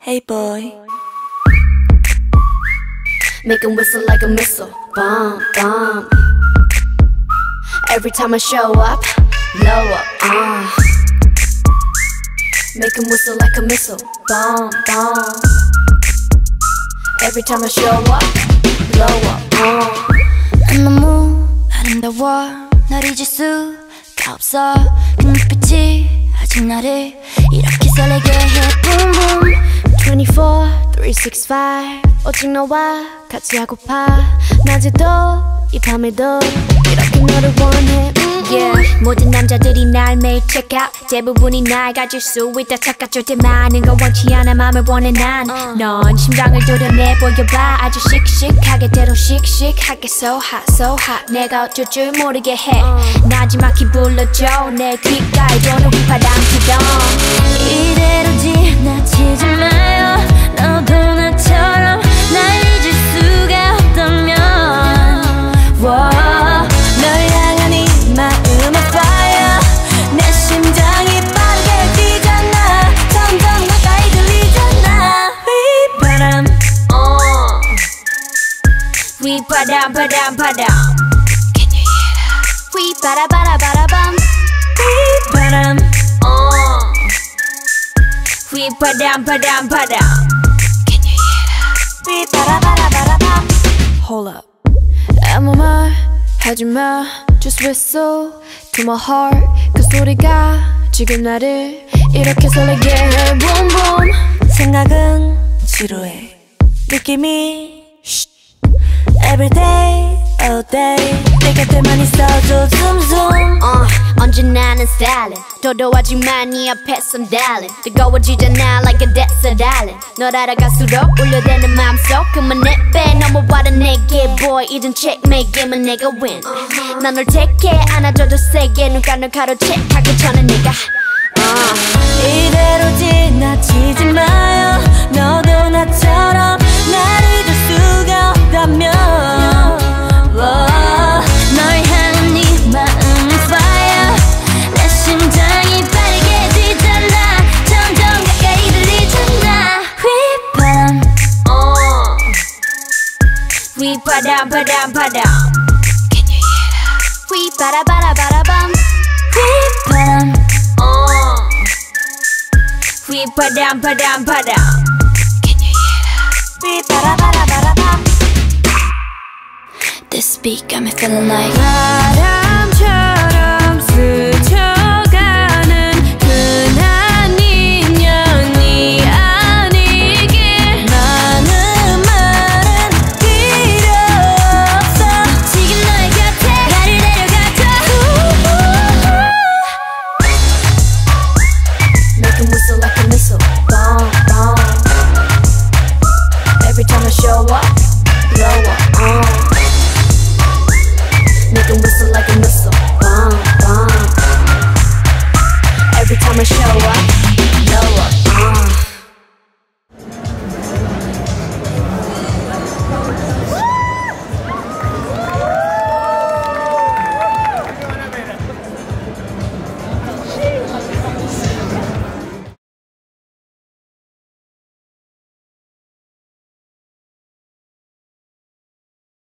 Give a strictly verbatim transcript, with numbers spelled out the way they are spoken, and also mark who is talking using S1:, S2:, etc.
S1: Hey boy.
S2: Make 'em whistle like a missile. Bomb, bomb. Every time I show up, blow up, uh. Make 'em whistle like a missile. Bomb, bomb. Every time I show up, blow up, uh.
S3: 난 너무 아름다워 널 잊을 수가 없어 그 눈빛이 아직 나를 이렇게 설레게 해 Boom boom
S2: twenty-four, three sixty-five 오직 너와 같이 하고파 낮에도 이 밤에도 이렇게 너를 원해 mm-hmm. Yeah. 모든 남자들이 날 매일 check out 대부분이 날 가질 수 있다 착각 절대 많은 건 원치 않아 맘을 원해 난 넌 uh. 심장을 도려내 보여봐 아주 씩씩하게 대로 씩씩하게 So hot so hot 내가 어쩔 줄 모르게 해 uh. 나지막히 불러줘 내 귓가에 도는 휘파람 기동
S3: 이대로 지나치지 마요 너도 나처럼 날 잊을 수가 없다면 wow. 널 향한 이 마음의 fire 내 심장이 빠르게 뛰잖아 점점 가까이 들리잖아 휘바람
S2: uh. 휘바람 바람 바람 Can you hear that? 휘바라바라바라밤
S3: 휘바람
S2: uh. 휘바람 바람 바람 Can you hear that?
S3: 휘바라바라바라밤
S2: Hold up 아무 말 하지마 Just whistle to my heart 그 소리가 지금 나를 이렇게 설레게 해 Boom boom
S1: 생각은 지루해 느낌이 Every day, all day 내 곁에만 있어줘 zoom zoom
S2: uh, 언제나는 stylin' 도도하지만 네 앞에선 darling 뜨거워지잖아 like a desert island 널 알아갈수록 울려대는 맘속 그만 내빼 넘어와라 내게 boy 이젠 checkmate 게임은 내가 win uh-huh. 난 널 택해 안아줘도 세게 눈가 널 가로채 가기 전에 내가 uh.
S1: 이대로 지나치지 마요 너도 나처럼 날 잊을 수가 없다면
S2: 휘바람 바람 바람 Can you hear that? 휘바라바라바라밤
S3: 휘바람
S2: uh. 휘바람 바람 바람 Can you hear that?
S1: 휘바라바라바라밤
S3: This beat got me feeling like
S2: 바람